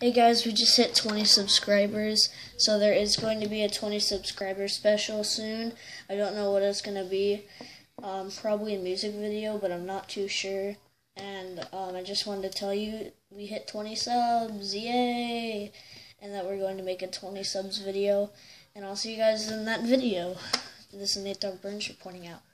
Hey guys, we just hit 20 subscribers, so there is going to be a 20 subscriber special soon. I don't know what it's going to be, probably a music video, but I'm not too sure. And I just wanted to tell you we hit 20 subs, yay! And that we're going to make a 20 subs video, and I'll see you guys in that video. This is Nate Dog Burns reporting out.